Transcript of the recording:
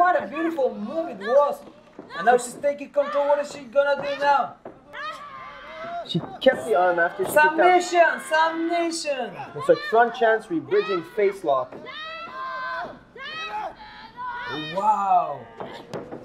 what a beautiful move it was. And now she's taking control. What is she gonna do now? She kept the arm after she kicked out. Submission! Submission! It's like front chancery, bridging face lock. Wow!